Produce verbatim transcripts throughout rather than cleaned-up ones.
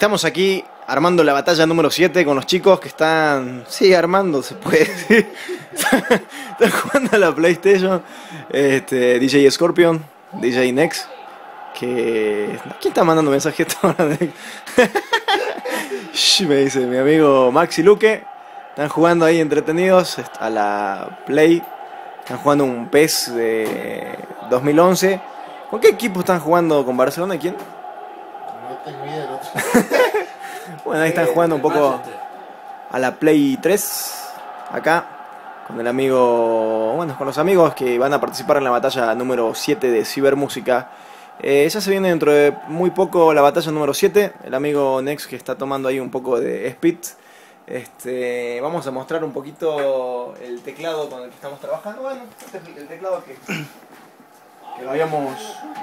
Estamos aquí armando la batalla número siete con los chicos que están... Sí, armando, se puede decir. Están jugando a la PlayStation. Este, D J Scorpion, D J Nex. Que... ¿Quién está mandando mensajes ahora? Me dice mi amigo Maxi Luque. Están jugando ahí entretenidos a la Play. Están jugando un P E S de dos mil once. ¿Con qué equipo están jugando? ¿Con Barcelona y quién? No tengo idea del otro. Bueno, ahí están jugando un poco a la Play tres. Acá. Con el amigo... Bueno, con los amigos que van a participar en la batalla número siete de Cibermúsica. Eh, ya se viene dentro de muy poco la batalla número siete. El amigo Nex que está tomando ahí un poco de speed. Este, vamos a mostrar un poquito el teclado con el que estamos trabajando. Bueno, este es el teclado que, que lo habíamos...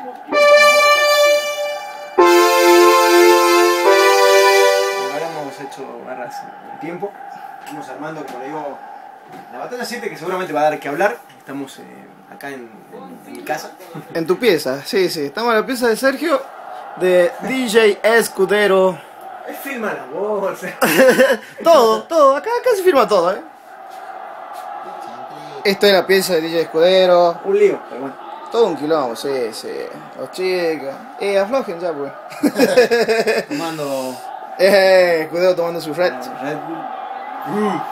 Lo habíamos hecho hace un tiempo. Estamos armando, como le digo, la batalla siete que seguramente va a dar que hablar. Estamos eh, acá en, en, en mi casa. En tu pieza, sí, sí. Estamos en la pieza de Sergio, de D J Escudero. Él firma la bolsa. Todo, todo. Acá, acá se firma todo, ¿eh? Esta es la pieza de D J Escudero. Un lío, pero bueno. Todo un quilombo, sí, sí. Los chicos. Eh, aflojen ya, pues. Tomando... Eh, Escudero tomando su red. Red Bull. Mm.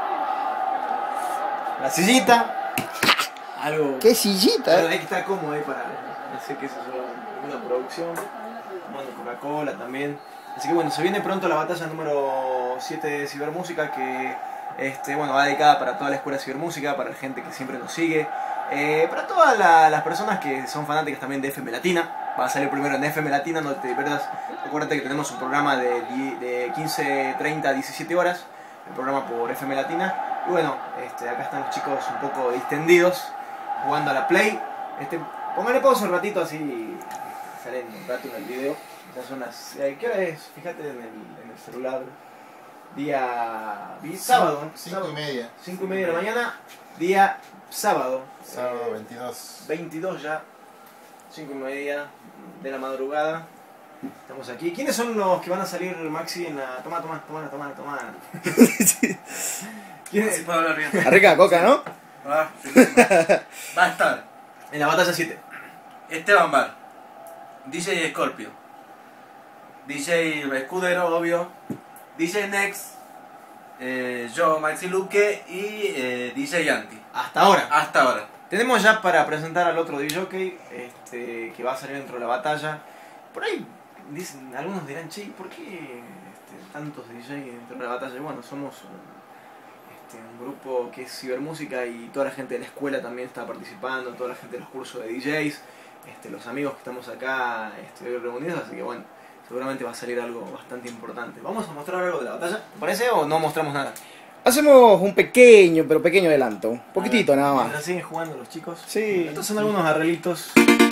La sillita. Algo... Qué sillita, Pero eh. hay que estar cómodo ahí para hacer que eso sea una producción. Tomando Coca-Cola también. Así que bueno, se viene pronto la batalla número siete de Cibermúsica que este, bueno, va dedicada para toda la escuela de Cibermúsica, para la gente que siempre nos sigue, eh, para todas la, las personas que son fanáticas también de F M Latina. Va a salir primero en F M Latina, no te pierdas. Acuérdate que tenemos un programa de, de quince, treinta, diecisiete horas, el programa por F M Latina. Y bueno, este, acá están los chicos un poco distendidos, jugando a la Play. Este, póngale pausa un ratito así salen un rato en el video. Esas son las... ¿Qué hora es? Fíjate en el, en el celular. Día... día sábado, ¿no? Cinco y media. Cinco y media de la mañana. Día sábado. Sábado eh, veintidós. veintidós ya. Cinco y media de la madrugada. Estamos aquí. ¿Quiénes son los que van a salir, Maxi, en la... Toma, toma, toma, toma, toma. ¿Quiénes? Sí, puedo hablar bien. Arrica coca, ¿no? Ah, sí, sí. Va a estar En la batalla siete. Esteban Bar, D J Scorpio, D J Escudero, obvio, D J Nex, eh, yo, Maxi Luque y eh, D J Yanti. Hasta ahora. Hasta ahora. Tenemos ya para presentar al otro D J este, que va a salir dentro de la batalla. Por ahí dicen, algunos dirán, che, ¿por qué este, tantos D J dentro de la batalla? Y bueno, somos este, un grupo que es cibermúsica y toda la gente de la escuela también está participando, toda la gente de los cursos de D Js, este, los amigos que estamos acá este, hoy reunidos, así que bueno, seguramente va a salir algo bastante importante. ¿Vamos a mostrar algo de la batalla? ¿Te parece o no mostramos nada? Hacemos un pequeño, pero pequeño adelanto. Un poquitito nada más. Mientras siguen jugando los chicos. Sí. Estos son algunos arreglitos.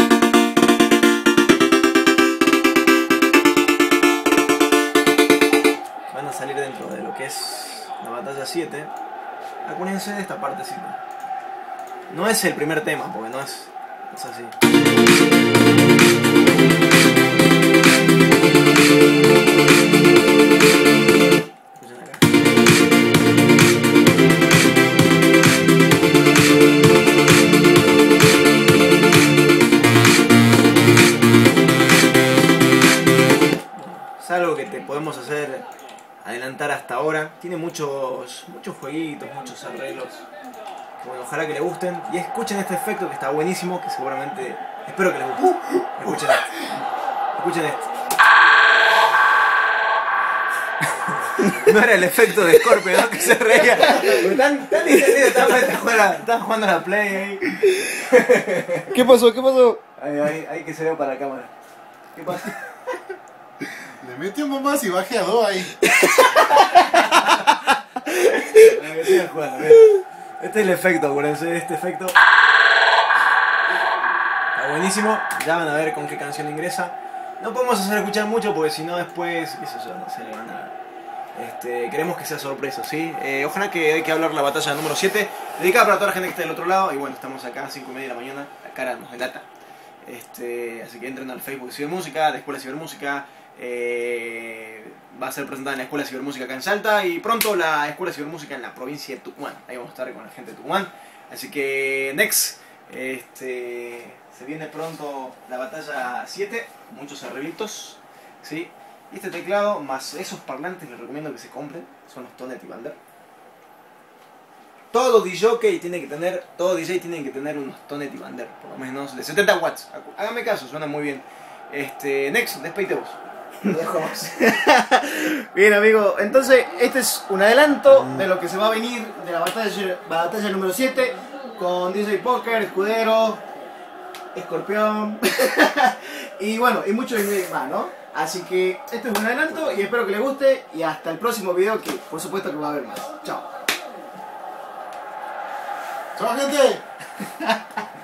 Van a salir dentro de lo que es la batalla siete. Acuérdense de esta partecita. No es el primer tema, porque no es, es así. Escuchen acá. Es algo que te podemos hacer adelantar hasta ahora. Tiene muchos muchos jueguitos, muchos arreglos. Bueno, ojalá que les gusten. Y escuchen este efecto que está buenísimo, que seguramente... Espero que les guste. Escuchen esto. Escuchen esto. No era el efecto de Scorpio, ¿no? Que se reía. Están tan distendidos, estaban jugando, estaban jugando a la Play ahí. ¿Qué pasó? ¿Qué pasó? Ahí, ahí, ahí que se vea para la cámara. ¿Qué pasa? Le metí un bombazo y bajé a dos ahí. Para que sigan jugando, bien. Este es el efecto, acuérdense, este efecto. Está buenísimo, ya van a ver con qué canción ingresa. No podemos hacer escuchar mucho porque si no después, qué sé yo, no se le van a... Este, queremos que sea sorpresa, ¿sí? Eh, ojalá que hay que hablar la batalla número siete, dedicada para toda la gente que está del otro lado. Y bueno, estamos acá a cinco y media de la mañana, la cara nos delata. Este, así que entren al Facebook de Cibermúsica, de Escuela de Cibermúsica. Eh, va a ser presentada en la Escuela de Cibermúsica acá en Salta y pronto la Escuela de Cibermúsica en la provincia de Tucumán. Ahí vamos a estar con la gente de Tucumán. Así que, next, este, se viene pronto la batalla siete, muchos arreglitos, ¿sí? Y este teclado, más esos parlantes, les recomiendo que se compren, son los Tonet y Bander. Todo D J tiene que tener, todo D J tiene que tener unos Tonet y Bander, por lo menos de setenta watts. Hágame caso, suena muy bien. Este, next, despedite vos. Lo dejo vos. Bien, amigo, entonces este es un adelanto de lo que se va a venir de la batalla, batalla número siete con D J Poker, Escudero, Escorpión y bueno, y muchos más, ¿no? Así que este es un adelanto y espero que les guste y hasta el próximo video que por supuesto que va a haber más. Chao. ¡Chao, gente!